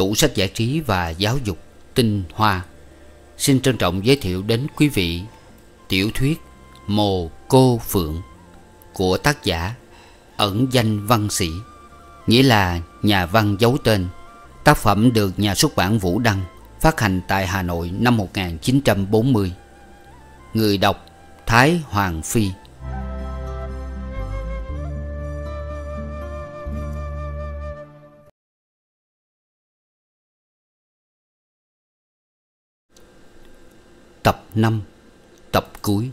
tủ sách giải trí và giáo dục Tinh Hoa xin trân trọng giới thiệu đến quý vị tiểu thuyết Mồ Cô Phượng của tác giả ẩn danh văn sĩ, nghĩa là nhà văn giấu tên. Tác phẩm được nhà xuất bản Vũ Đăng phát hành tại Hà Nội năm 1940. Người đọc Thái Hoàng Phi. Tập 5. Tập cuối.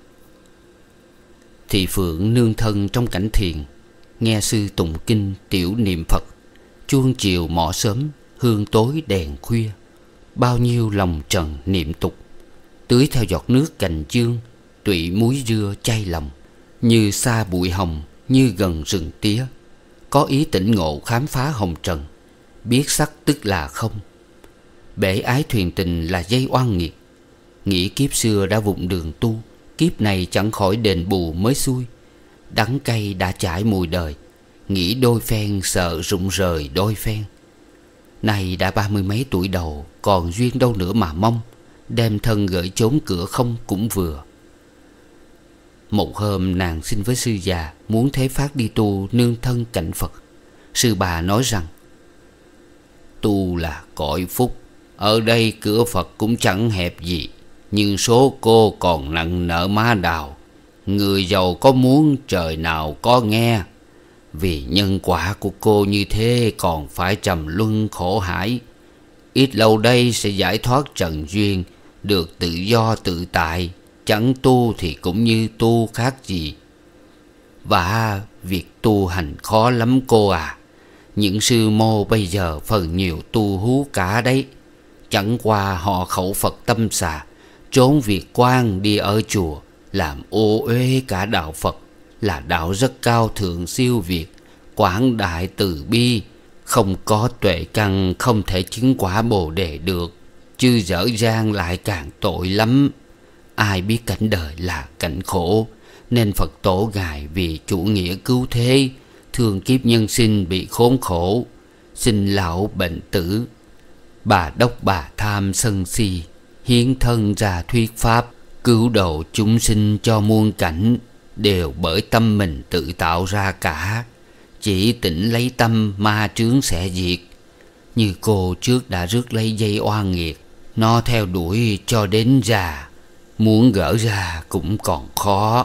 Thị Phượng nương thân trong cảnh thiền, nghe sư tụng kinh tiểu niệm Phật. Chuông chiều mõ sớm, hương tối đèn khuya. Bao nhiêu lòng trần niệm tục, tưới theo giọt nước cành chương, tụy muối dưa chay lòng. Như xa bụi hồng, như gần rừng tía. Có ý tỉnh ngộ khám phá hồng trần, biết sắc tức là không. Bể ái thuyền tình là dây oan nghiệt. Nghĩ kiếp xưa đã vụng đường tu, kiếp này chẳng khỏi đền bù mới xuôi. Đắng cay đã trải mùi đời, nghĩ đôi phen sợ rụng rời đôi phen. Nay đã 30 mấy tuổi đầu, còn duyên đâu nữa mà mong. Đem thân gửi chốn cửa không cũng vừa. Một hôm nàng xin với sư già muốn thế phát đi tu nương thân cảnh Phật. Sư bà nói rằng: tu là cõi phúc, ở đây cửa Phật cũng chẳng hẹp gì, nhưng số cô còn nặng nợ má đào. Người giàu có muốn trời nào có nghe. Vì nhân quả của cô như thế còn phải trầm luân khổ hải. Ít lâu đây sẽ giải thoát trần duyên, được tự do tự tại. Chẳng tu thì cũng như tu khác gì. Và việc tu hành khó lắm cô à. Những sư mô bây giờ phần nhiều tu hú cả đấy. Chẳng qua họ khẩu Phật tâm xà, trốn việc quan đi ở chùa, làm ô uế cả đạo Phật. Là đạo rất cao thượng siêu việt, quảng đại từ bi. Không có tuệ căn không thể chứng quả Bồ Đề được. Chứ dở dang lại càng tội lắm. Ai biết cảnh đời là cảnh khổ, nên Phật tổ Ngài vì chủ nghĩa cứu thế, thương kiếp nhân sinh bị khốn khổ, sinh lão bệnh tử. Bà đốc bà tham sân si, hiến thân ra thuyết pháp, cứu độ chúng sinh cho muôn cảnh. Đều bởi tâm mình tự tạo ra cả. Chỉ tỉnh lấy tâm ma chướng sẽ diệt. Như cô trước đã rước lấy dây oan nghiệt, nó theo đuổi cho đến già, muốn gỡ ra cũng còn khó.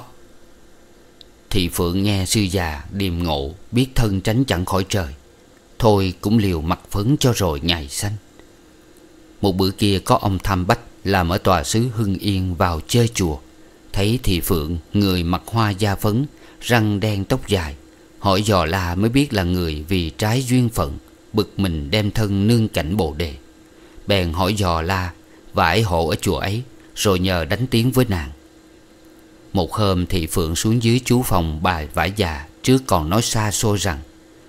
Thị Phượng nghe sư già điềm ngộ, biết thân tránh chẳng khỏi trời, thôi cũng liều mặt phấn cho rồi ngày xanh. Một bữa kia có ông Tham Bách làm ở tòa xứ Hưng Yên vào chơi chùa. Thấy Thị Phượng người mặc hoa da phấn, răng đen tóc dài, hỏi dò la mới biết là người vì trái duyên phận, bực mình đem thân nương cảnh Bồ Đề. Bèn hỏi dò la vải hộ ở chùa ấy, rồi nhờ đánh tiếng với nàng. Một hôm Thị Phượng xuống dưới chú phòng bà vải già, trước còn nói xa xôi rằng: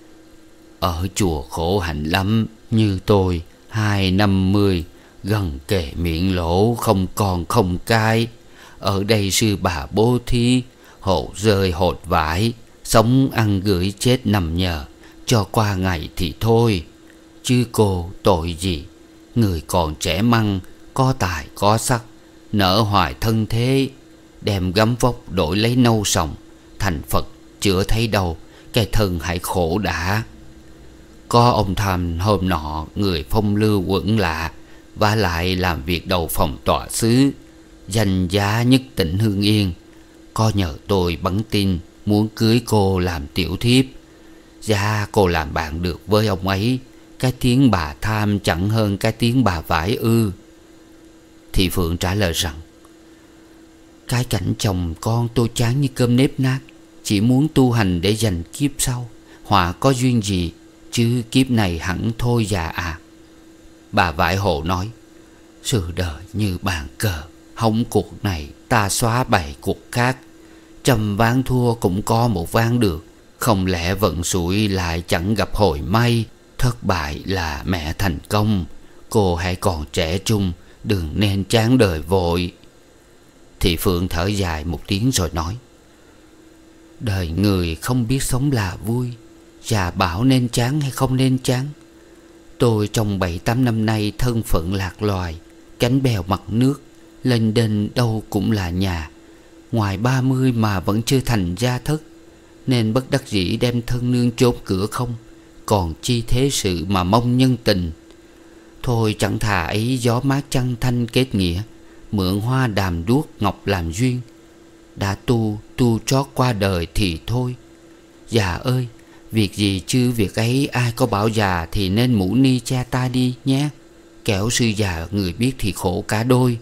ở chùa khổ hạnh lắm, như tôi 250, gần kề miệng lỗ, không còn không cai. Ở đây sư bà bố thí, hộ rơi hột vải, sống ăn gửi chết nằm nhờ, cho qua ngày thì thôi. Chứ cô tội gì, người còn trẻ măng, có tài có sắc, nở hoài thân thế. Đem gấm vóc đổi lấy nâu sòng, thành Phật chữa thấy đâu, cái thân hãy khổ đã. Có ông Tham hôm nọ người phong lưu quẩn lạ, vả lại làm việc đầu phòng tọa xứ, danh giá nhất tỉnh Hưng Yên. Có nhờ tôi bắn tin muốn cưới cô làm tiểu thiếp. Dạ cô làm bạn được với ông ấy, cái tiếng bà Tham chẳng hơn cái tiếng bà vải ư? Thị Phượng trả lời rằng: cái cảnh chồng con tôi chán như cơm nếp nát, chỉ muốn tu hành để dành kiếp sau, họa có duyên gì, chứ kiếp này hẳn thôi già à. Bà vải hộ nói: sự đời như bàn cờ, hỏng cuộc này ta xóa 7 cuộc khác. Trăm ván thua cũng có một ván được, không lẽ vận xui lại chẳng gặp hồi may. Thất bại là mẹ thành công, cô hãy còn trẻ trung, đừng nên chán đời vội. Thị Phượng thở dài một tiếng rồi nói: đời người không biết sống là vui, già bảo nên chán hay không nên chán. Tôi trong 7-8 năm nay thân phận lạc loài, cánh bèo mặt nước, lênh đênh đâu cũng là nhà. Ngoài 30 mà vẫn chưa thành gia thất, nên bất đắc dĩ đem thân nương chốt cửa không. Còn chi thế sự mà mong nhân tình. Thôi chẳng thà ấy gió mát trăng thanh kết nghĩa, mượn hoa đàm đuốc ngọc làm duyên. Đã tu trót qua đời thì thôi. Già ơi, việc gì chứ việc ấy ai có bảo già thì nên mũ ni che tai đi nhé. Kẻo sư già người biết thì khổ cả đôi.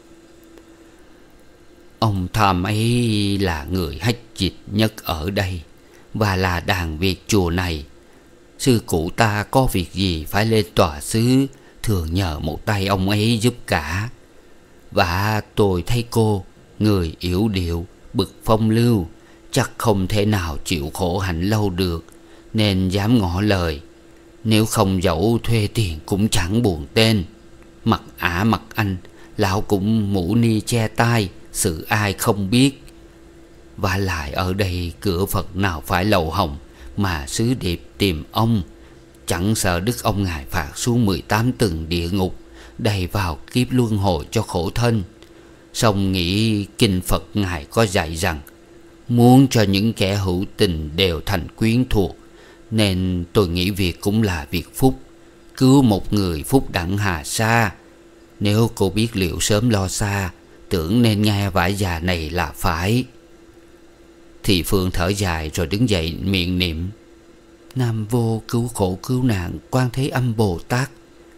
Ông Tham ấy là người hách dịch nhất ở đây, và là đàn Việt chùa này. Sư cụ ta có việc gì phải lên tòa xứ, thường nhờ một tay ông ấy giúp cả. Và tôi thấy cô, người yểu điệu, bực phong lưu, chắc không thể nào chịu khổ hạnh lâu được, nên dám ngỏ lời. Nếu không dẫu thuê tiền cũng chẳng buồn tên. Mặt ả mặt anh, lão cũng mũ ni che tai, sự ai không biết. Vả lại ở đây cửa Phật nào phải lầu hồng, mà sứ điệp tìm ông. Chẳng sợ đức ông ngài phạt xuống 18 tầng địa ngục, đầy vào kiếp luân hồi cho khổ thân. Song nghĩ kinh Phật ngài có dạy rằng muốn cho những kẻ hữu tình đều thành quyến thuộc, nên tôi nghĩ việc cũng là việc phúc. Cứu một người phúc đặng hà sa. Nếu cô biết liệu sớm lo xa, tưởng nên nghe vải già này là phải. Thì Phương thở dài rồi đứng dậy miệng niệm: Nam vô cứu khổ cứu nạn Quan Thế Âm Bồ Tát.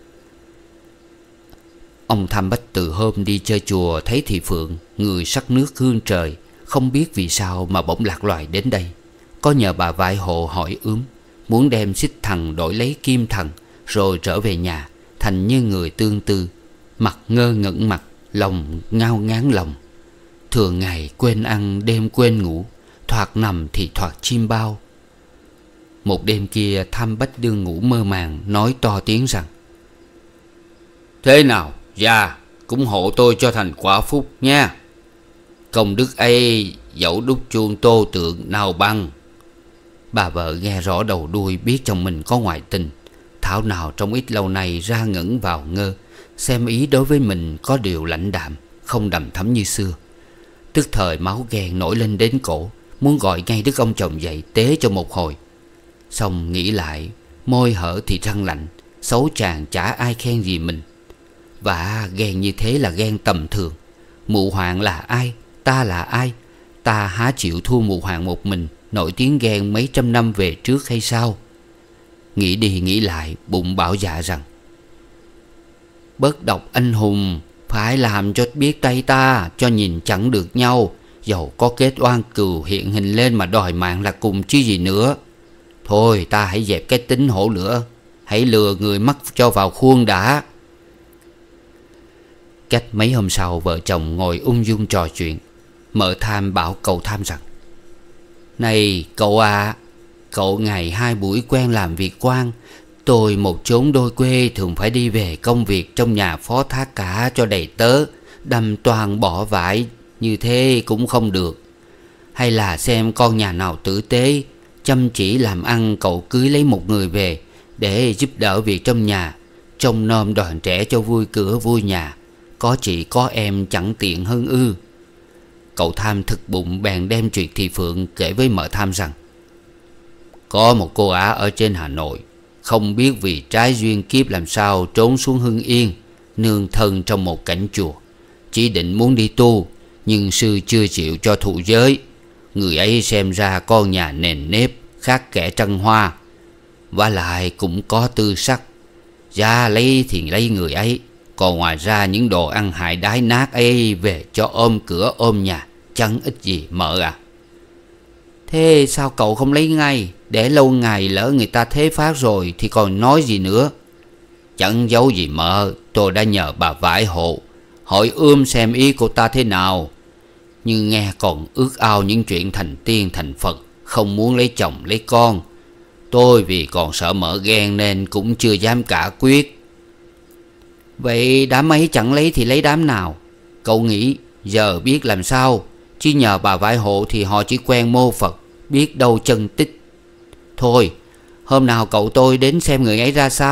Ông Tham Bách từ hôm đi chơi chùa thấy Thị Phượng, người sắc nước hương trời, không biết vì sao mà bỗng lạc loài đến đây. Có nhờ bà vải hộ hỏi muốn đem xích thần đổi lấy kim thần, rồi trở về nhà thành như người tương tư, mặt ngơ ngẩn mặt, lòng ngao ngán lòng. Thường ngày quên ăn đêm quên ngủ, thoạt nằm thì thoạt chim bao. Một đêm kia Tham Bách đương ngủ mơ màng, nói to tiếng rằng: Thế nào già cũng hộ tôi cho thành quả phúc nha. Công đức ấy dẫu đúc chuông tô tượng nào bằng. Bà vợ nghe rõ đầu đuôi, biết chồng mình có ngoại tình. Thảo nào trong ít lâu nay ra ngẩn vào ngơ, xem ý đối với mình có điều lãnh đạm, không đầm thắm như xưa. Tức thời máu ghen nổi lên đến cổ, muốn gọi ngay đức ông chồng dậy tế cho một hồi. Xong nghĩ lại, môi hở thì răng lạnh, xấu chàng chả ai khen gì mình. Và ghen như thế là ghen tầm thường. Mụ Hoàng là ai, ta là ai? Ta há chịu thua mụ Hoàng một mình, nổi tiếng ghen mấy trăm năm về trước hay sao? Nghĩ đi nghĩ lại, bụng bảo dạ rằng: Bất độc anh hùng, phải làm cho biết tay ta, cho nhìn chẳng được nhau. Dầu có kết oan cừu hiện hình lên mà đòi mạng là cùng chứ gì nữa. Thôi ta hãy dẹp cái tính hổ lửa, hãy lừa người mắc cho vào khuôn đã. Cách mấy hôm sau, vợ chồng ngồi ung dung trò chuyện. Mợ Tham bảo cậu Tham rằng: Này cậu à, cậu ngày 2 buổi quen làm việc quan. Tôi một chốn đôi quê, thường phải đi về công việc trong nhà phó thác cả cho đầy tớ, đâm toàn bỏ vải, như thế cũng không được. Hay là xem con nhà nào tử tế, chăm chỉ làm ăn, cậu cưới lấy một người về để giúp đỡ việc trong nhà, trông nom đoàn trẻ cho vui cửa vui nhà. Có chị có em chẳng tiện hơn ư? Cậu Tham thực bụng, bèn đem chuyện Thị Phượng kể với mợ Tham rằng: Có một cô ả ở trên Hà Nội, không biết vì trái duyên kiếp làm sao trốn xuống Hưng Yên, nương thân trong một cảnh chùa. Chỉ định muốn đi tu, nhưng sư chưa chịu cho thụ giới. Người ấy xem ra con nhà nền nếp, khác kẻ trăng hoa, vả lại cũng có tư sắc. Ra lấy thì lấy người ấy, còn ngoài ra những đồ ăn hại đái nát ấy về cho ôm cửa ôm nhà, chẳng ích gì mợ à. Thế sao cậu không lấy ngay, để lâu ngày lỡ người ta thế phát rồi thì còn nói gì nữa? Chẳng giấu gì mợ, tôi đã nhờ bà vải hộ hỏi xem ý cô ta thế nào. Nhưng nghe còn ước ao những chuyện thành tiên thành Phật, không muốn lấy chồng lấy con. Tôi vì còn sợ mợ ghen nên cũng chưa dám cả quyết. Vậy đám ấy chẳng lấy thì lấy đám nào? Cậu nghĩ giờ biết làm sao? Chứ nhờ bà vải hộ thì họ chỉ quen mô Phật, biết đâu chân tích. Thôi hôm nào cậu tôi đến xem người ấy ra sao,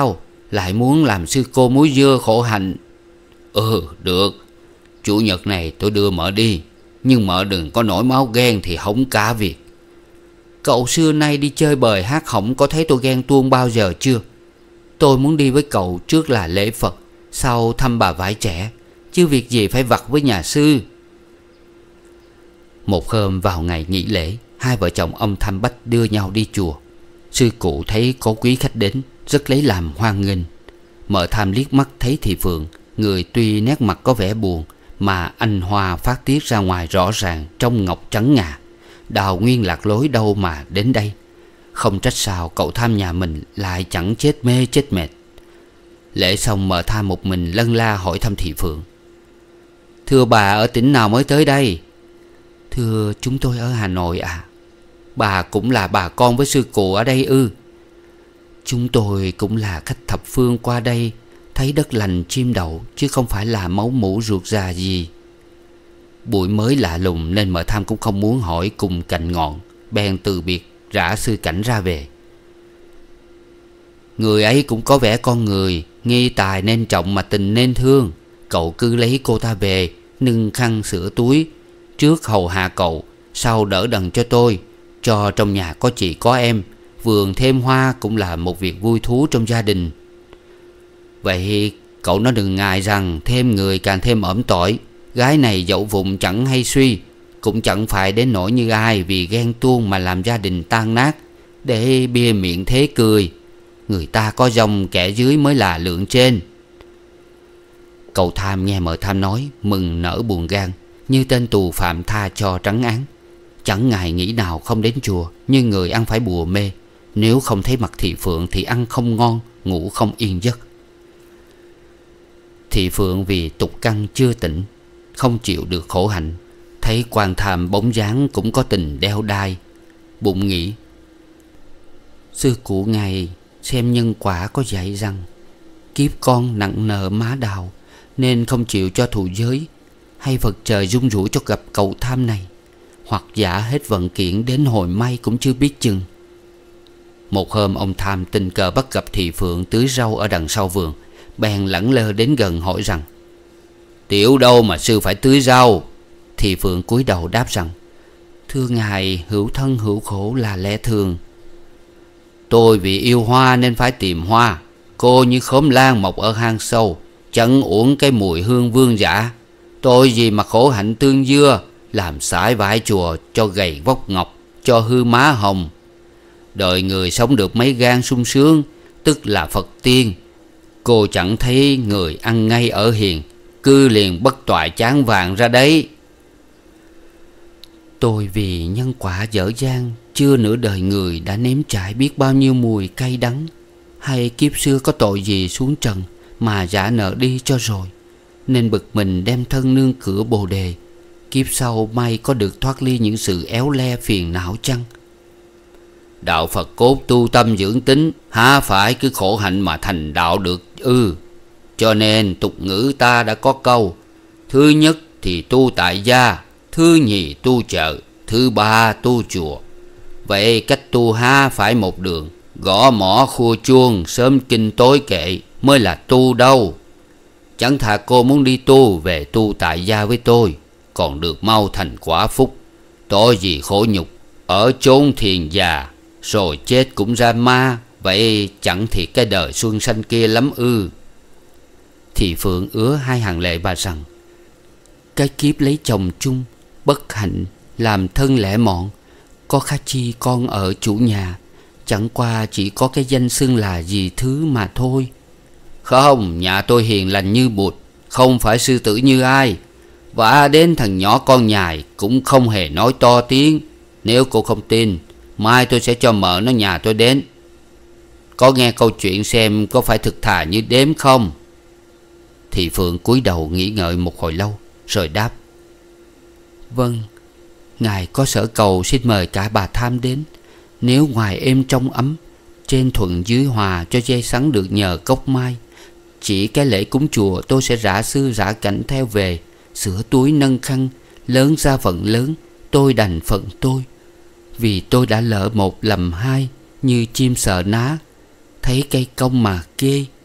lại muốn làm sư cô muối dưa khổ hạnh. Ừ, được. Chủ nhật này tôi đưa mợ đi, nhưng mợ đừng có nổi máu ghen thì hỏng cả việc. Cậu xưa nay đi chơi bời hát hỏng có thấy tôi ghen tuông bao giờ chưa? Tôi muốn đi với cậu trước là lễ Phật, sau thăm bà vải trẻ, chứ việc gì phải vặt với nhà sư. Một hôm vào ngày nghỉ lễ, hai vợ chồng ông Tham Bách đưa nhau đi chùa. Sư cụ thấy có quý khách đến, rất lấy làm hoan nghênh. Mợ Tham liếc mắt thấy Thị Phượng, người tuy nét mặt có vẻ buồn mà anh hoa phát tiết ra ngoài rõ ràng trong ngọc trắng ngà. Đào nguyên lạc lối đâu mà đến đây. Không trách sao cậu Tham nhà mình lại chẳng chết mê chết mệt. Lễ xong, mợ Tham một mình lân la hỏi thăm Thị Phượng. Thưa bà, ở tỉnh nào mới tới đây? Thưa, chúng tôi ở Hà Nội ạ. Bà cũng là bà con với sư cụ ở đây ư? Chúng tôi cũng là khách thập phương qua đây, thấy đất lành chim đậu, chứ không phải là máu mủ ruột già gì. Bụi mới lạ lùng nên mợ Tham cũng không muốn hỏi cùng cành ngọn, bèn từ biệt rã sư cảnh ra về. Người ấy cũng có vẻ con người, nghi tài nên trọng mà tình nên thương. Cậu cứ lấy cô ta về, nâng khăn sữa túi, trước hầu hạ cậu, sau đỡ đần cho tôi, cho trong nhà có chị có em, vườn thêm hoa cũng là một việc vui thú trong gia đình. Vậy cậu nó đừng ngại rằng thêm người càng thêm ỏm tỏi. Gái này dẫu vụng chẳng hay suy, cũng chẳng phải đến nỗi như ai vì ghen tuông mà làm gia đình tan nát, để bia miệng thế cười. Người ta có dòng kẻ dưới mới là lượng trên. Cậu Tham nghe mợ Tham nói, mừng nở buồn gan, như tên tù phạm tha cho trắng án. Chẳng ngày nghĩ nào không đến chùa, như người ăn phải bùa mê. Nếu không thấy mặt Thị Phượng thì ăn không ngon, ngủ không yên giấc. Thị Phượng vì tục căn chưa tỉnh, không chịu được khổ hạnh, thấy Quan Tham bóng dáng cũng có tình đeo đai, bụng nghĩ: sư cụ ngài xem nhân quả có dạy rằng kiếp con nặng nợ má đào, nên không chịu cho thù giới, hay Phật trời dung rủi cho gặp cậu Tham này, hoặc giả hết vận kiện đến hồi may cũng chưa biết chừng. Một hôm ông Tham tình cờ bắt gặp Thị Phượng tưới rau ở đằng sau vườn, bèn lẳng lơ đến gần hỏi rằng: tiểu đâu mà sư phải tưới rau? Thị Phượng cúi đầu đáp rằng: thưa ngài, hữu thân hữu khổ là lẽ thường. Tôi vì yêu hoa nên phải tìm hoa. Cô như khóm lan mọc ở hang sâu, chẳng uổng cái mùi hương vương giả. Tôi gì mà khổ hạnh tương dưa, làm sải vải chùa cho gầy vóc ngọc, cho hư má hồng. Đời người sống được mấy gan sung sướng, tức là Phật tiên. Cô chẳng thấy người ăn ngay ở hiền, cứ liền bất toại chán vàng ra đấy. Tôi vì nhân quả dở dang, chưa nửa đời người đã nếm trải biết bao nhiêu mùi cay đắng. Hay kiếp xưa có tội gì xuống trần mà giả nợ đi cho rồi, nên bực mình đem thân nương cửa Bồ Đề. Kiếp sau may có được thoát ly những sự éo le phiền não chăng? Đạo Phật cốt tu tâm dưỡng tính, há phải cứ khổ hạnh mà thành đạo được ư? Cho nên tục ngữ ta đã có câu: thứ nhất thì tu tại gia, thứ nhì tu chợ, thứ ba tu chùa. Vậy cách tu há phải một đường, gõ mõ khua chuông, sớm kinh tối kệ mới là tu đâu. Chẳng thà cô muốn đi tu về tu tại gia với tôi, còn được mau thành quả phúc. Tội gì khổ nhục ở chốn thiền già, rồi chết cũng ra ma. Vậy chẳng thì cái đời xuân xanh kia lắm ư? Thị Phượng ứa hai hàng lệ bà rằng: cái kiếp lấy chồng chung, bất hạnh làm thân lẻ mọn, có khá chi con ở chủ nhà, chẳng qua chỉ có cái danh xưng là dì thứ mà thôi. Không, nhà tôi hiền lành như bụt, không phải sư tử như ai. Và đến thằng nhỏ con nhài cũng không hề nói to tiếng. Nếu cô không tin, mai tôi sẽ cho mợ nó nhà tôi đến. Có nghe câu chuyện xem có phải thực thà như đếm không? Thị Phượng cúi đầu nghĩ ngợi một hồi lâu, rồi đáp: vâng, ngài có sở cầu xin mời cả bà Tham đến. Nếu ngoài êm trong ấm, trên thuận dưới hòa, cho dây sắn được nhờ cốc mai. Chỉ cái lễ cúng chùa tôi sẽ rã sư rã cảnh theo về, sửa túi nâng khăn, lớn ra phận lớn, tôi đành phận tôi. Vì tôi đã lỡ một lầm hai, như chim sợ ná, thấy cây cong mà ghê.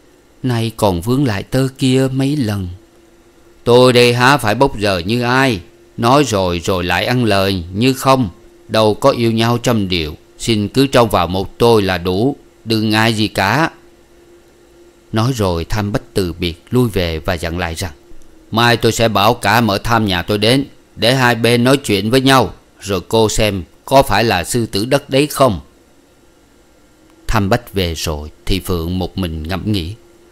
nay còn vướng lại tơ kia mấy lần. Tôi đây há phải bốc giờ như ai, nói rồi rồi lại ăn lời như không. Đâu có yêu nhau trăm điều, xin cứ trông vào một tôi là đủ, đừng ngại gì cả. Nói rồi Tham Bách từ biệt lui về và dặn lại rằng: mai tôi sẽ bảo cả Mợ Tham nhà tôi đến, để hai bên nói chuyện với nhau, rồi cô xem có phải là sư tử đất đấy không. Tham Bách về rồi thì Phượng một mình ngẫm nghĩ: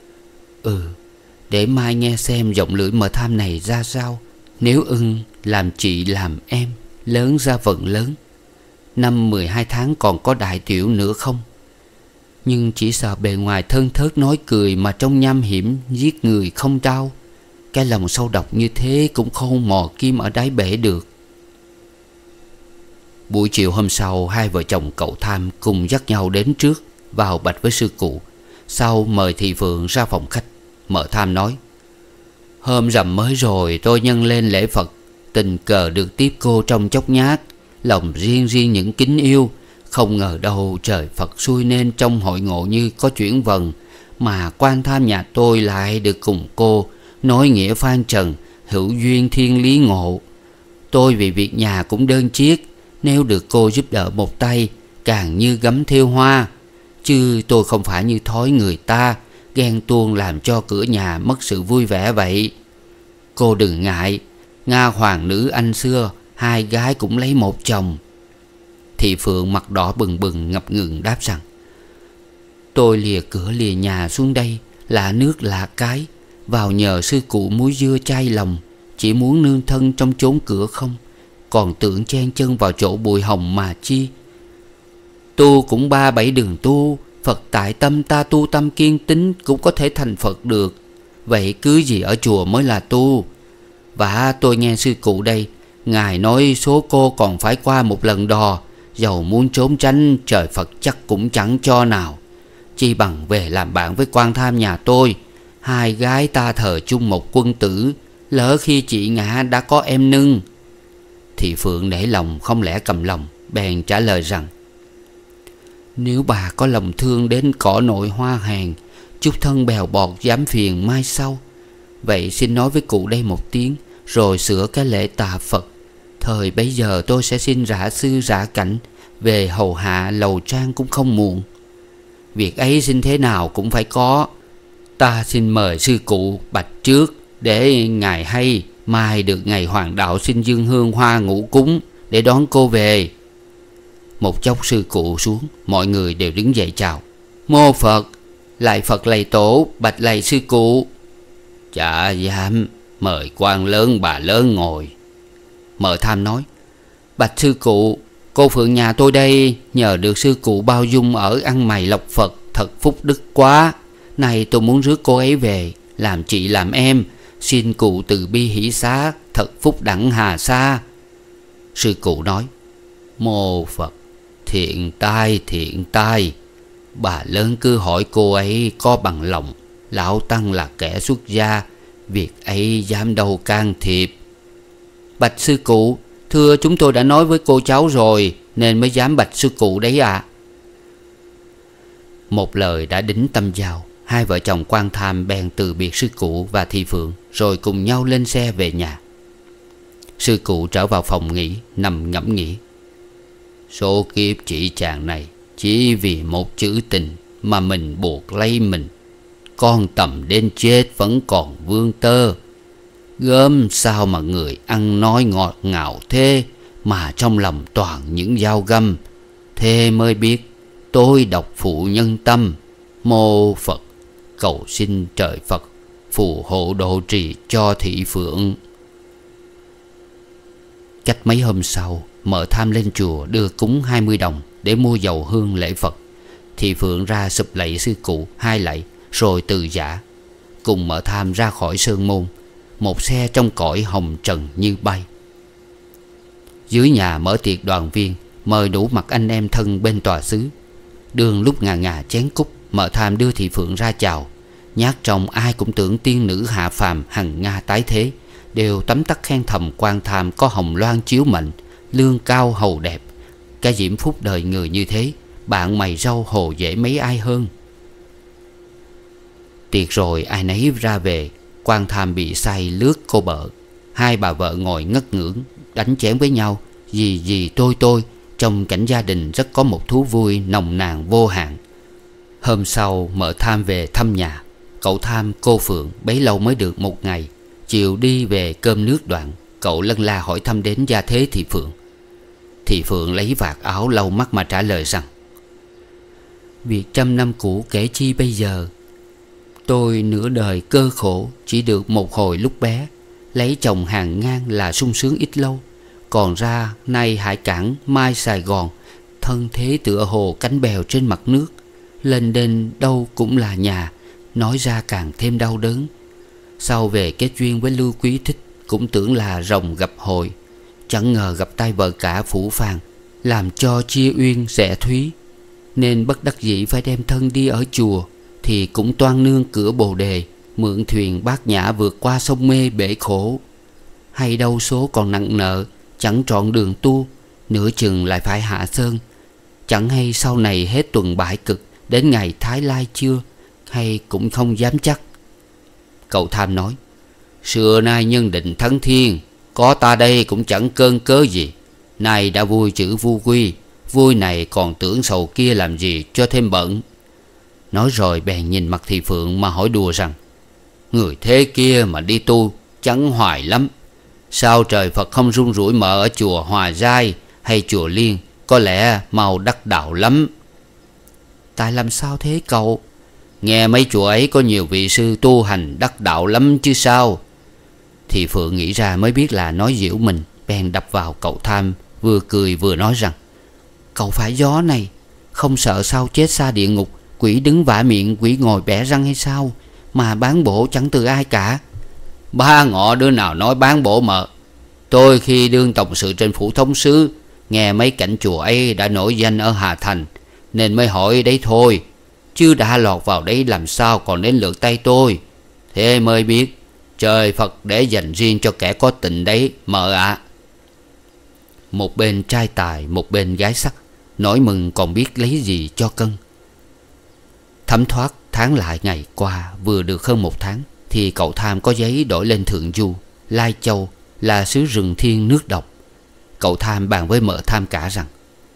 để mai nghe xem giọng lưỡi Mợ Tham này ra sao. Nếu ưng làm chị làm em, lớn ra vận lớn, năm 12 tháng còn có đại tiểu nữa không. Nhưng chỉ sợ bề ngoài thân thớt nói cười, mà trong nham hiểm giết người không đau. Cái lòng sâu độc như thế cũng không mò kim ở đáy bể được. Buổi chiều hôm sau, hai vợ chồng cậu Tham cùng dắt nhau đến trước, vào bạch với sư cụ. Sau mời Thị Phượng ra phòng khách. Mợ Tham nói: hôm rằm mới rồi tôi nhân lên lễ Phật, tình cờ được tiếp cô trong chốc nhát, lòng riêng riêng những kính yêu. Không ngờ đâu trời Phật xui nên trong hội ngộ như có chuyển vần, mà Quan Tham nhà tôi lại được cùng cô nói nghĩa phan trần, hữu duyên thiên lý ngộ. Tôi vì việc nhà cũng đơn chiếc, nếu được cô giúp đỡ một tay, càng như gấm thêu hoa. Chứ tôi không phải như thói người ta, ghen tuông làm cho cửa nhà mất sự vui vẻ vậy. Cô đừng ngại, Nga hoàng nữ anh xưa, hai gái cũng lấy một chồng. Thị Phượng mặt đỏ bừng bừng ngập ngừng đáp rằng: tôi lìa cửa lìa nhà xuống đây, lạ nước lạ cái, vào nhờ sư cụ muối dưa chai lòng, chỉ muốn nương thân trong chốn cửa không, còn tưởng chen chân vào chỗ bụi hồng mà chi. Tu cũng 3-7 đường tu, Phật tại tâm ta tu tâm kiên tín cũng có thể thành Phật được. Vậy cứ gì ở chùa mới là tu. Và tôi nghe sư cụ đây, ngài nói số cô còn phải qua một lần đò, dầu muốn trốn tránh trời Phật chắc cũng chẳng cho nào. Chi bằng về làm bạn với Quan Tham nhà tôi, hai gái ta thờ chung một quân tử, lỡ khi chị ngã đã có em nưng. Thị Phượng để lòng không lẽ cầm lòng, bèn trả lời rằng: nếu bà có lòng thương đến cỏ nội hoa hèn, chút thân bèo bọt dám phiền mai sau. Vậy xin nói với cụ đây một tiếng, rồi sửa cái lễ tạ Phật. Thời bấy giờ tôi sẽ xin rã sư rã cảnh, về hầu hạ lầu trang cũng không muộn. Việc ấy xin thế nào cũng phải có. Ta xin mời sư cụ bạch trước, để ngài hay mai được ngày hoàng đạo xin dương hương hoa ngũ cúng, để đón cô về. Một chốc sư cụ xuống, mọi người đều đứng dậy chào: mô Phật, lạy Phật lạy tổ, bạch lạy sư cụ. Dạ dám, mời quan lớn bà lớn ngồi. Mợ Tham nói: bạch sư cụ, cô Phượng nhà tôi đây nhờ được sư cụ bao dung ở ăn mày lộc Phật, thật phúc đức quá. Nay tôi muốn rước cô ấy về, làm chị làm em, xin cụ từ bi hỷ xá, thật phúc đẳng hà sa. Sư cụ nói: mô Phật, thiện tai, bà lớn cứ hỏi cô ấy có bằng lòng. Lão Tăng là kẻ xuất gia, việc ấy dám đâu can thiệp. Bạch sư cụ, thưa chúng tôi đã nói với cô cháu rồi, nên mới dám bạch sư cụ đấy ạ. Một lời đã đính tâm giao, hai vợ chồng Quan Tham bèn từ biệt sư cụ và Thị Phượng, rồi cùng nhau lên xe về nhà. Sư cụ trở vào phòng nghỉ, nằm ngẫm nghĩ: số kiếp chị chàng này chỉ vì một chữ tình mà mình buộc lấy mình. Con tầm đến chết vẫn còn vương tơ. Gớm sao mà người ăn nói ngọt ngào thế, mà trong lòng toàn những dao găm. Thế mới biết tôi độc phụ nhân tâm. Mô Phật, cầu xin trời Phật phù hộ độ trì cho Thị Phượng. Cách mấy hôm sau, Mợ Tham lên chùa đưa cúng 20 đồng để mua dầu hương lễ Phật. Thị Phượng ra sụp lạy sư cụ 2 lạy, rồi từ giã, cùng Mợ Tham ra khỏi sơn môn. Một xe trong cõi hồng trần như bay. Dưới nhà mở tiệc đoàn viên, mời đủ mặt anh em thân bên tòa xứ. Đường lúc ngà ngà chén cúc, Mợ Tham đưa Thị Phượng ra chào. Nhát trong ai cũng tưởng tiên nữ hạ phàm hằng Nga tái thế, đều tấm tắc khen thầm Quan Tham có hồng loan chiếu mệnh, lương cao hầu đẹp. Cái diễm phúc đời người như thế, bạn mày râu hồ dễ mấy ai hơn. Tiệc rồi ai nấy ra về. Quan Tham bị say lướt cô bợ. Hai bà vợ ngồi ngất ngưỡng đánh chén với nhau. Dì tôi trong cảnh gia đình rất có một thú vui nồng nàn vô hạn. Hôm sau mợ Tham về thăm nhà. Cậu Tham cô Phượng bấy lâu mới được một ngày. Chiều đi về cơm nước đoạn, cậu lân la hỏi thăm đến gia thế thị Phượng. Thị Phượng lấy vạt áo lau mắt mà trả lời rằng: Việc trăm năm cũ kể chi bây giờ. Tôi nửa đời cơ khổ, chỉ được một hồi lúc bé. Lấy chồng hàng ngang là sung sướng ít lâu. Còn ra nay hải cảng mai Sài Gòn. Thân thế tựa hồ cánh bèo trên mặt nước. Lên đên đâu cũng là nhà. Nói ra càng thêm đau đớn. Sau về kết duyên với Lưu Quý Thích, cũng tưởng là rồng gặp hội. Chẳng ngờ gặp tay vợ cả phủ phàng, làm cho chia uyên rẽ thúy. Nên bất đắc dĩ phải đem thân đi ở chùa. Thì cũng toan nương cửa Bồ Đề, mượn thuyền Bát Nhã vượt qua sông mê bể khổ. Hay đâu số còn nặng nợ, chẳng trọn đường tu, nửa chừng lại phải hạ sơn. Chẳng hay sau này hết tuần bãi cực, đến ngày Thái Lai chưa, hay cũng không dám chắc. Cậu Tham nói: Xưa nay nhân định thắng thiên, có ta đây cũng chẳng cơn cớ gì. Nay đã vui chữ vu quy, vui này còn tưởng sầu kia làm gì cho thêm bận. Nói rồi bèn nhìn mặt thị Phượng mà hỏi đùa rằng: Người thế kia mà đi tu chẳng hoài lắm. Sao trời Phật không run rủi mở ở chùa Hòa Giai hay chùa Liên, có lẽ mau đắc đạo lắm. Tại làm sao thế cậu? Nghe mấy chùa ấy có nhiều vị sư tu hành đắc đạo lắm chứ sao. Thị Phượng nghĩ ra mới biết là nói giễu mình, bèn đập vào cậu Tham, vừa cười vừa nói rằng: Cậu phải gió này, không sợ sau chết xa địa ngục, quỷ đứng vả miệng, quỷ ngồi bẻ răng hay sao? Mà bán bổ chẳng từ ai cả. Ba ngọ đứa nào nói bán bổ mợ. Tôi khi đương tổng sự trên phủ thống sứ, nghe mấy cảnh chùa ấy đã nổi danh ở Hà Thành, nên mới hỏi đấy thôi. Chứ đã lọt vào đấy làm sao còn đến lượt tay tôi. Thế mới biết trời Phật để dành riêng cho kẻ có tình đấy mợ ạ. Một bên trai tài, một bên gái sắc, nỗi mừng còn biết lấy gì cho cân. Thấm thoát tháng lại ngày qua, vừa được hơn một tháng thì cậu Tham có giấy đổi lên Thượng Du, Lai Châu, là xứ rừng thiên nước độc. Cậu Tham bàn với mợ Tham cả rằng: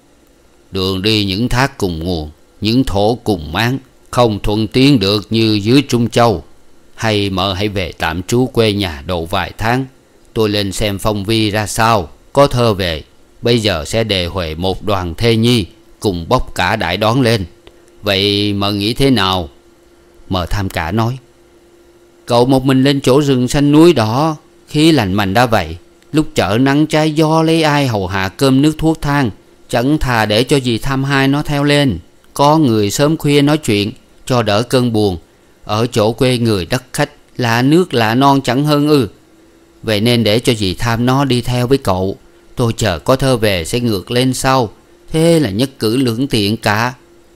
Đường đi những thác cùng nguồn, những thổ cùng máng, không thuận tiến được như dưới Trung Châu. Hay mợ hãy về tạm trú quê nhà độ vài tháng, tôi lên xem phong vi ra sao. Có thơ về, bây giờ sẽ đề huề một đoàn thê nhi, cùng bốc cả đại đón lên. Vậy mợ nghĩ thế nào? Mợ Tham cả nói: Cậu một mình lên chỗ rừng xanh núi đỏ, khí lành mạnh đã vậy, lúc chợ nắng trái gió lấy ai hầu hạ cơm nước thuốc thang. Chẳng thà để cho dì Tham hai nó theo lên, có người sớm khuya nói chuyện, cho đỡ cơn buồn. Ở chỗ quê người đất khách, lạ nước lạ non chẳng hơn ư. Vậy nên để cho dì Tham nó đi theo với cậu. Tôi chờ có thơ về sẽ ngược lên sau. Thế là nhất cử lưỡng tiện cả.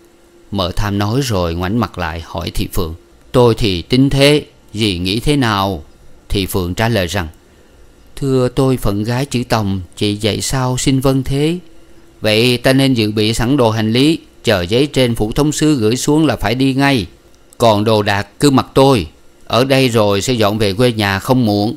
Mợ Tham nói rồi ngoảnh mặt lại hỏi thị Phượng: Tôi thì tính thế, dì nghĩ thế nào? Thị Phượng trả lời rằng: Thưa tôi phận gái chữ Tòng, chị dạy sao xin vâng thế. Vậy ta nên dự bị sẵn đồ hành lý, chờ giấy trên phủ thống sứ gửi xuống là phải đi ngay. Còn đồ đạc cứ mặc tôi, ở đây rồi sẽ dọn về quê nhà không muộn.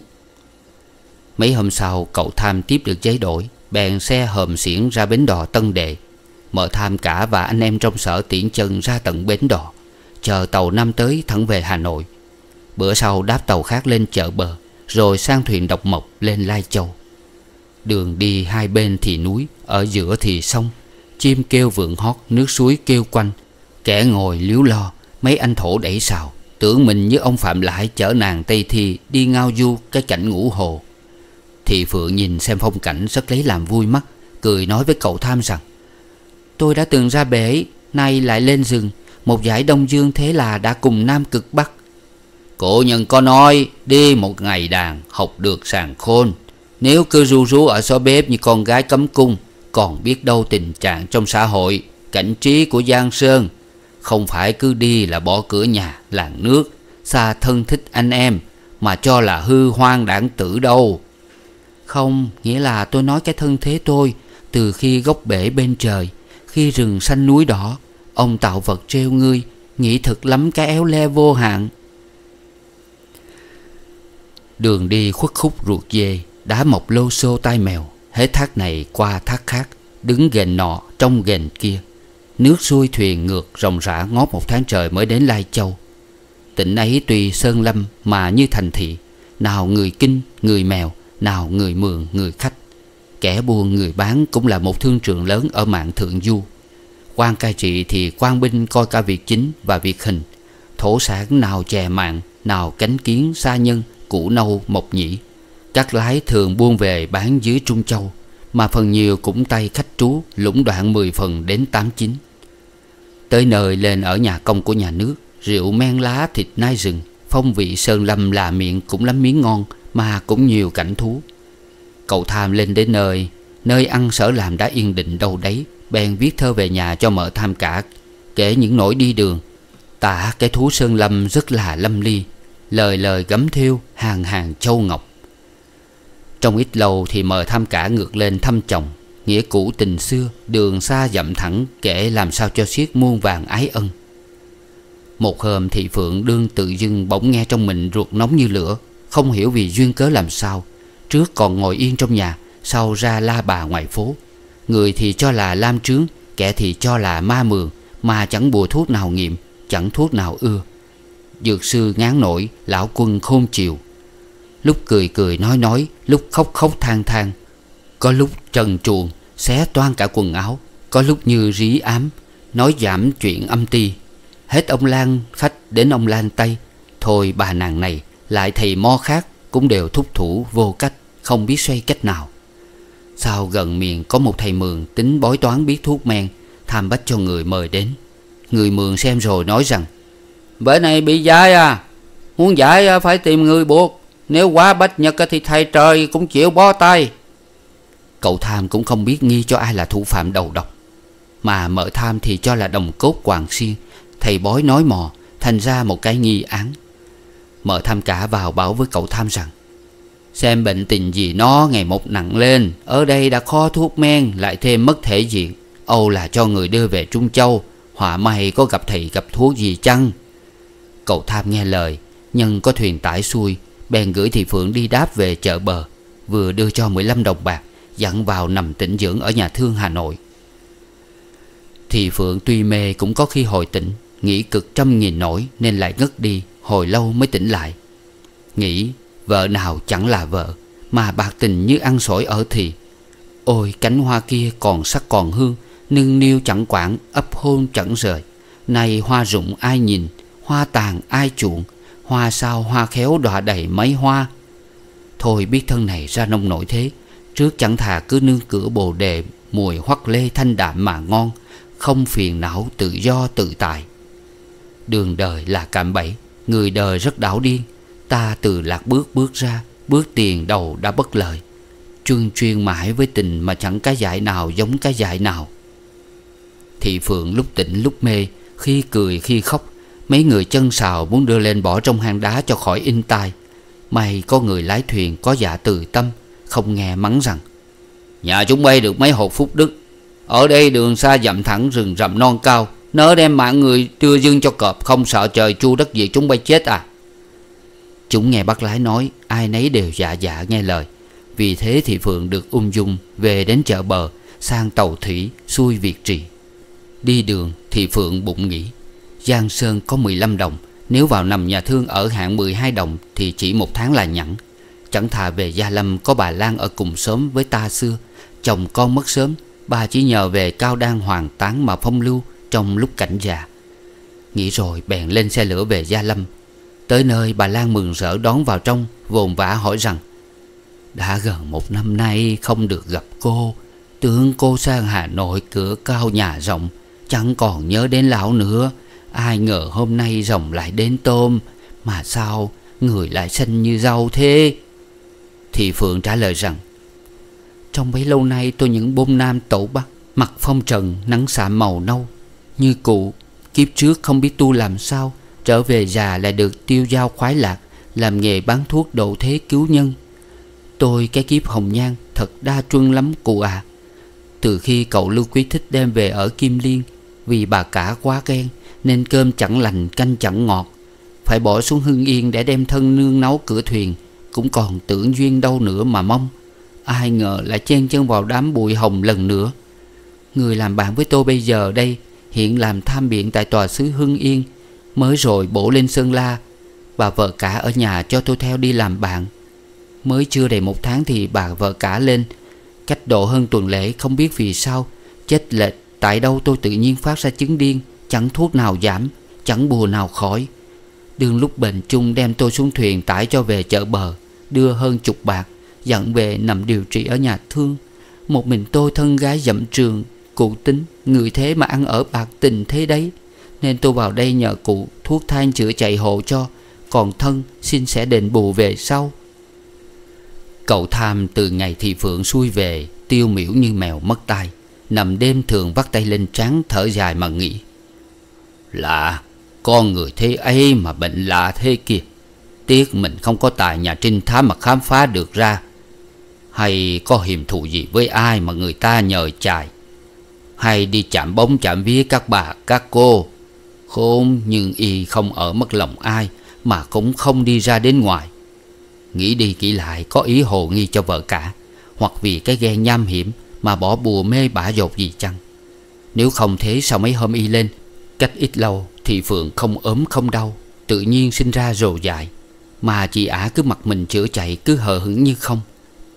Mấy hôm sau cậu Tham tiếp được giấy đổi, bèn xe hòm xiển ra bến đò Tân Đệ. Mợ Tham cả và anh em trong sở tiễn chân ra tận bến đò, chờ tàu năm tới thẳng về Hà Nội. Bữa sau đáp tàu khác lên chợ bờ, rồi sang thuyền độc mộc lên Lai Châu. Đường đi hai bên thì núi, ở giữa thì sông. Chim kêu vượn hót, nước suối kêu quanh. Kẻ ngồi líu lo, mấy anh thổ đẩy sào, tưởng mình như ông Phạm Lại chở nàng Tây Thi đi ngao du cái cảnh Ngũ Hồ. Thị Phượng nhìn xem phong cảnh rất lấy làm vui mắt, cười nói với cậu Tham rằng: Tôi đã từng ra bể, nay lại lên rừng, một dải Đông Dương thế là đã cùng Nam Cực Bắc. Cổ nhân có nói, đi một ngày đàn, học được sàng khôn. Nếu cứ ru rú ở xó bếp như con gái cấm cung, còn biết đâu tình trạng trong xã hội, cảnh trí của Giang Sơn. Không phải cứ đi là bỏ cửa nhà, làng nước, xa thân thích anh em, mà cho là hư hoang đảng tử đâu. Không, nghĩa là tôi nói cái thân thế tôi, từ khi gốc bể bên trời, khi rừng xanh núi đỏ, ông tạo vật treo ngươi, nghĩ thực lắm cái éo le vô hạn. Đường đi khuất khúc ruột dê, đá mọc lô xô tai mèo. Hết thác này qua thác khác, đứng ghềnh nọ trong ghềnh kia. Nước xuôi thuyền ngược ròng rã ngót một tháng trời mới đến Lai Châu. Tỉnh ấy tuy sơn lâm mà như thành thị. Nào người Kinh, người Mèo, nào người Mường, người khách. Kẻ buôn người bán cũng là một thương trường lớn ở mạn Thượng Du. Quan cai trị thì quan binh coi cả việc chính và việc hình. Thổ sản nào chè mạn, nào cánh kiến, sa nhân, củ nâu, mộc nhĩ. Các lái thường buôn về bán dưới Trung Châu, mà phần nhiều cũng tay khách trú, lũng đoạn 10 phần đến 8-9. Tới nơi lên ở nhà công của nhà nước, rượu men lá thịt nai rừng, phong vị sơn lâm là miệng cũng lắm miếng ngon, mà cũng nhiều cảnh thú. Cậu Tham lên đến nơi ăn sở làm đã yên định đâu đấy, bèn viết thơ về nhà cho mợ Tham cả, kể những nỗi đi đường, tả cái thú sơn lâm rất là lâm ly, lời lời gấm thêu hàng hàng châu ngọc. Trong ít lâu thì mợ Tham cả ngược lên thăm chồng, nghĩa cũ tình xưa, đường xa dặm thẳng, kể làm sao cho xiết muôn vàng ái ân. Một hôm Thị Phượng đương tự dưng bỗng nghe trong mình ruột nóng như lửa, không hiểu vì duyên cớ làm sao. Trước còn ngồi yên trong nhà, sau ra la bà ngoài phố. Người thì cho là lam trướng, kẻ thì cho là ma mường, mà chẳng bùa thuốc nào nghiệm, chẳng thuốc nào ưa. Dược sư ngán nổi, lão quân khôn chiều. Lúc cười cười nói, lúc khóc khóc than than. Có lúc trần truồng, xé toan cả quần áo. Có lúc như rí ám, nói giảm chuyện âm ti. Hết ông Lan khách đến ông Lan Tây. Thôi bà nàng này, lại thầy mo khác, cũng đều thúc thủ vô cách, không biết xoay cách nào. Sau gần miền có một thầy Mường tính bói toán biết thuốc men, tham bách cho người mời đến. Người Mường xem rồi nói rằng: "Bữa này bị dại à, muốn giải phải tìm người buộc. Nếu quá bách nhật thì thầy trời cũng chịu bó tay." Cậu Tham cũng không biết nghi cho ai là thủ phạm đầu độc, mà mợ Tham thì cho là đồng cốt Hoàng Xiên. Thầy bói nói mò, thành ra một cái nghi án. Mợ Tham cả vào bảo với cậu Tham rằng: "Xem bệnh tình gì nó ngày một nặng lên, ở đây đã kho thuốc men, lại thêm mất thể diện. Âu là cho người đưa về Trung Châu, họa may có gặp thầy gặp thuốc gì chăng?" Cậu Tham nghe lời, nhân có thuyền tải xuôi, bèn gửi Thị Phượng đi đáp về chợ bờ, vừa đưa cho 15 đồng bạc, dặn vào nằm tĩnh dưỡng ở nhà thương Hà Nội. Thị Phượng tuy mê cũng có khi hồi tỉnh, nghĩ cực trăm nghìn nỗi nên lại ngất đi, hồi lâu mới tỉnh lại. Nghĩ vợ nào chẳng là vợ, mà bạc tình như ăn sỏi ở thì. Ôi cánh hoa kia còn sắc còn hương, nâng niu chẳng quản, ấp hôn chẳng rời. Nay hoa rụng ai nhìn, hoa tàn ai chuộng, hoa sao hoa khéo đọa đầy mấy hoa. Thôi biết thân này ra nông nổi thế, trước chẳng thà cứ nương cửa bồ đề, mùi hoắc lê thanh đạm mà ngon, không phiền não tự do tự tại. Đường đời là cạm bẫy, người đời rất đảo điên. Ta từ lạc bước ra, bước tiền đầu đã bất lợi. Chuyên chuyên mãi với tình mà chẳng cái dại nào giống cái dại nào. Thị Phượng lúc tỉnh lúc mê, khi cười khi khóc. Mấy người chân sào muốn đưa lên bỏ trong hang đá cho khỏi in tai. May có người lái thuyền có dạ từ tâm, không nghe mắng rằng: "Nhà chúng bay được mấy hột phúc đức, ở đây đường xa dặm thẳng rừng rậm non cao, nỡ đem mạng người đưa dưng cho cọp, không sợ trời chu đất diệt chúng bay chết à?" Chúng nghe bác lái nói, ai nấy đều dạ dạ nghe lời. Vì thế Thị Phượng được ung dung về đến chợ bờ, sang tàu thủy xuôi Việt Trì. Đi đường Thị Phượng bụng nghĩ: Giang Sơn có 15 đồng, nếu vào nằm nhà thương ở hạng 12 đồng thì chỉ một tháng là nhẵn. Chẳng thà về Gia Lâm có bà Lan ở cùng xóm với ta xưa. Chồng con mất sớm, bà chỉ nhờ về Cao Đan hoàng tán mà phong lưu trong lúc cảnh già. Nghĩ rồi bèn lên xe lửa về Gia Lâm. Tới nơi bà Lan mừng rỡ đón vào trong, vồn vã hỏi rằng: "Đã gần một năm nay không được gặp cô. Tưởng cô sang Hà Nội cửa cao nhà rộng, chẳng còn nhớ đến lão nữa. Ai ngờ hôm nay rồng lại đến tôm, mà sao người lại xanh như rau thế?" Thị Phượng trả lời rằng: "Trong bấy lâu nay tôi những bôn nam tẩu bắc, mặt phong trần nắng xạ màu nâu. Như cụ kiếp trước không biết tu làm sao, trở về già lại được tiêu dao khoái lạc, làm nghề bán thuốc độ thế cứu nhân. Tôi cái kiếp hồng nhan thật đa truân lắm cụ à. Từ khi cậu Lưu Quý thích đem về ở Kim Liên, vì bà cả quá ghen nên cơm chẳng lành canh chẳng ngọt, phải bỏ xuống Hưng Yên để đem thân nương nấu cửa thuyền, cũng còn tưởng duyên đâu nữa mà mong. Ai ngờ lại chen chân vào đám bụi hồng lần nữa. Người làm bạn với tôi bây giờ đây hiện làm tham biện tại tòa xứ Hưng Yên, mới rồi bổ lên Sơn La. Bà vợ cả ở nhà cho tôi theo đi làm bạn. Mới chưa đầy 1 tháng thì bà vợ cả lên. Cách độ hơn tuần lễ, không biết vì sao chết lệch tại đâu tôi tự nhiên phát ra chứng điên. Chẳng thuốc nào giảm, chẳng bùa nào khỏi. Đương lúc bệnh chung đem tôi xuống thuyền tải cho về chợ bờ, đưa hơn 10 bạc, dặn về nằm điều trị ở nhà thương. Một mình tôi thân gái dậm trường. Cụ tính người thế mà ăn ở bạc tình thế đấy, nên tôi vào đây nhờ cụ thuốc thang chữa chạy hộ cho, còn thân xin sẽ đền bù về sau. Cậu Tham từ ngày Thị Phượng xuôi về, tiêu miểu như mèo mất tai. Nằm đêm thường vắt tay lên trán thở dài mà nghĩ: lạ, con người thế ấy mà bệnh lạ thế kia. Tiếc mình không có tài nhà trinh thám mà khám phá được ra. Hay có hiềm thù gì với ai mà người ta nhờ chài, hay đi chạm bóng chạm vía các bà các cô. Khốn, nhưng y không ở mất lòng ai, mà cũng không đi ra đến ngoài. Nghĩ đi nghĩ lại có ý hồ nghi cho vợ cả, hoặc vì cái ghen nham hiểm mà bỏ bùa mê bả dột gì chăng. Nếu không thế sao mấy hôm y lên, cách ít lâu thì Phượng không ốm không đau, tự nhiên sinh ra rồ dại. Mà chị ả cứ mặc mình chữa chạy, cứ hờ hững như không.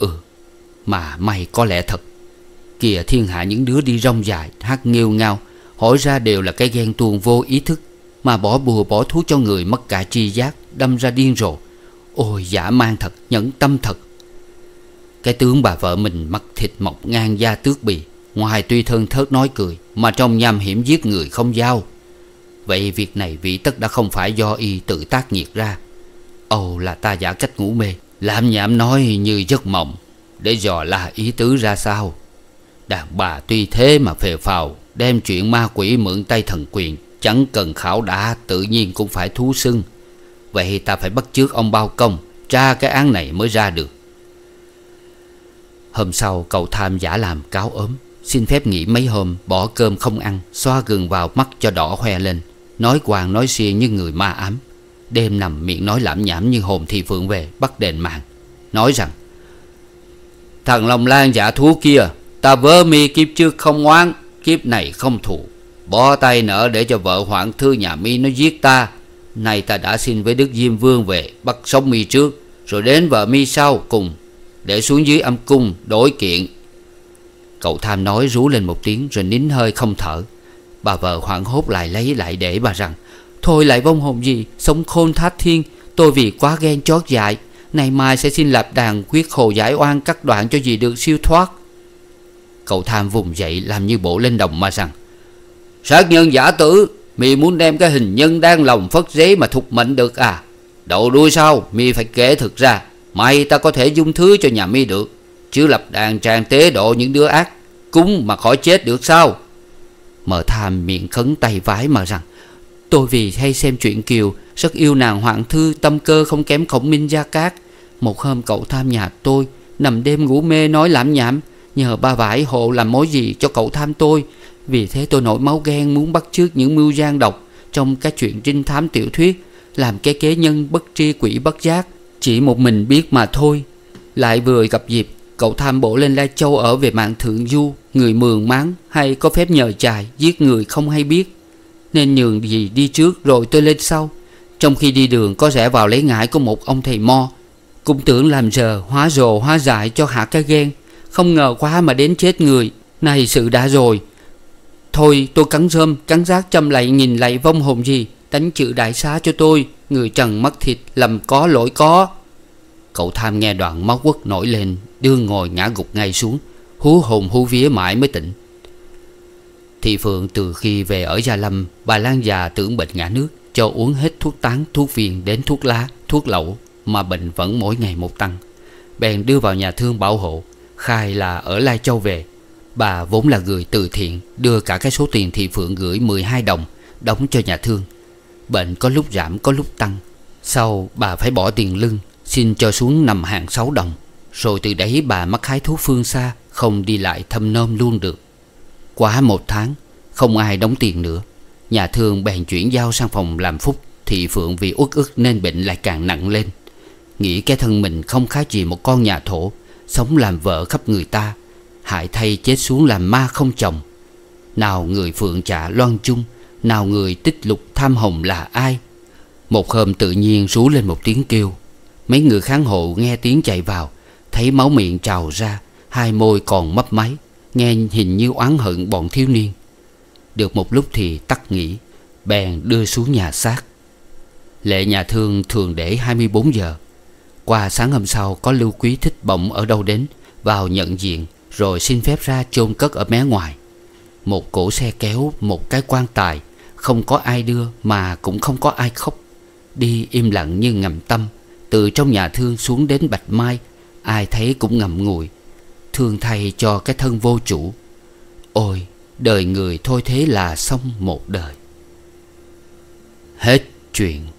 Mà may có lẽ thật. Kìa thiên hạ những đứa đi rong dài hát nghêu ngao, hỏi ra đều là cái ghen tuông vô ý thức, mà bỏ bùa bỏ thuốc cho người mất cả tri giác, đâm ra điên rồ. Ôi dã man thật, nhẫn tâm thật. Cái tướng bà vợ mình mặc thịt mọc ngang da tước bì, ngoài tuy thân thớt nói cười, mà trong nham hiểm giết người không dao. Vậy việc này vị tất đã không phải do y tự tác nghiệt ra. Ồ là ta giả cách ngủ mê, làm nhảm nói như giấc mộng, để dò la ý tứ ra sao. Đàn bà tuy thế mà phề phào, đem chuyện ma quỷ mượn tay thần quyền, chẳng cần khảo đã tự nhiên cũng phải thú xưng. Vậy ta phải bắt chước ông Bao Công, tra cái án này mới ra được. Hôm sau cậu Tham giả làm cáo ốm, xin phép nghỉ mấy hôm, bỏ cơm không ăn, xoa gừng vào mắt cho đỏ hoe lên, nói quàng nói xiên như người ma ám. Đêm nằm miệng nói lảm nhảm như hồn Thị Phượng về bắt đền mạng, nói rằng: thằng Long Lan giả thú kia, ta vớ mi kiếp trước không ngoan, kiếp này không thù, bỏ tay nợ để cho vợ hoạn thư nhà mi nó giết ta. Nay ta đã xin với Đức Diêm Vương về bắt sống mi trước, rồi đến vợ mi sau cùng, để xuống dưới âm cung đối kiện. Cậu Tham nói rú lên một tiếng rồi nín hơi không thở. Bà vợ hoảng hốt lại lấy lại để bà rằng: thôi lại vong hồn gì, sống khôn thác thiên, tôi vì quá ghen chót dại, nay mai sẽ xin lập đàn quyết hồ giải oan cắt đoạn cho dì được siêu thoát. Cậu Tham vùng dậy làm như bộ lên đồng mà rằng: sát nhân giả tử, mi muốn đem cái hình nhân đang lòng phất giấy mà thục mệnh được à? Đậu đuôi sau mi phải kể thực ra, may ta có thể dung thứ cho nhà mi được, chứ lập đàn tràng tế độ những đứa ác cúng mà khỏi chết được sao? Mợ Tham miệng khấn tay vái mà rằng: tôi vì hay xem truyện Kiều, rất yêu nàng Hoạn Thư, tâm cơ không kém Khổng Minh Gia Cát. Một hôm cậu Tham nhà tôi nằm đêm ngủ mê nói lảm nhảm, nhờ ba vải hộ làm mối gì cho cậu Tham tôi. Vì thế tôi nổi máu ghen, muốn bắt chước những mưu gian độc trong các chuyện trinh thám tiểu thuyết, làm cái kế nhân bất tri quỷ bất giác, chỉ một mình biết mà thôi. Lại vừa gặp dịp cậu Tham bổ lên Lai Châu ở về mạng thượng du, người mường máng hay có phép nhờ chài giết người không hay biết, nên nhường gì đi trước rồi tôi lên sau. Trong khi đi đường có rẽ vào lấy ngải của một ông thầy mo, cũng tưởng làm giờ hóa rồ hóa dại cho hạ cái ghen, không ngờ quá mà đến chết người. Này sự đã rồi. Thôi tôi cắn rơm cắn rác châm lạy nhìn lạy vong hồn gì, đánh chữ đại xá cho tôi, người trần mất thịt lầm có lỗi có. Cậu Tham nghe đoạn máu quất nổi lên, đương ngồi ngã gục ngay xuống, hú hồn hú vía mãi mới tỉnh. Thị Phượng từ khi về ở Gia Lâm, bà Lan già tưởng bệnh ngã nước, cho uống hết thuốc tán, thuốc phiện đến thuốc lá, thuốc lẩu, mà bệnh vẫn mỗi ngày một tăng. Bèn đưa vào nhà thương bảo hộ, khai là ở Lai Châu về. Bà vốn là người từ thiện, đưa cả cái số tiền Thị Phượng gửi 12 đồng đóng cho nhà thương. Bệnh có lúc giảm có lúc tăng, sau bà phải bỏ tiền lương, xin cho xuống nằm hạng 6 đồng. Rồi từ đấy bà mắc hái thuốc phương xa, không đi lại thăm nom luôn được. Quá 1 tháng, không ai đóng tiền nữa. Nhà thương bèn chuyển giao sang phòng làm phúc. Thị Phượng vì uất ức nên bệnh lại càng nặng lên. nghĩ cái thân mình không khác gì một con nhà thổ, sống làm vợ khắp người ta, hại thay chết xuống làm ma không chồng. Nào người phượng chạ loan chung, nào người tích lục tham hồng là ai. Một hôm tự nhiên rú lên một tiếng kêu. Mấy người khán hộ nghe tiếng chạy vào, thấy máu miệng trào ra, hai môi còn mấp máy, nghe hình như oán hận bọn thiếu niên. Được một lúc thì tắt nghỉ, bèn đưa xuống nhà xác. Lệ nhà thương thường để 24 giờ. Qua sáng hôm sau có Lưu Quý Thích bỗng ở đâu đến, vào nhận diện, rồi xin phép ra chôn cất ở mé ngoài. Một cỗ xe kéo, một cái quan tài, không có ai đưa mà cũng không có ai khóc. Đi im lặng như ngầm tâm. Từ trong nhà thương xuống đến Bạch Mai, ai thấy cũng ngậm ngùi, thương thay cho cái thân vô chủ. Ôi, đời người thôi thế là xong một đời. Hết chuyện.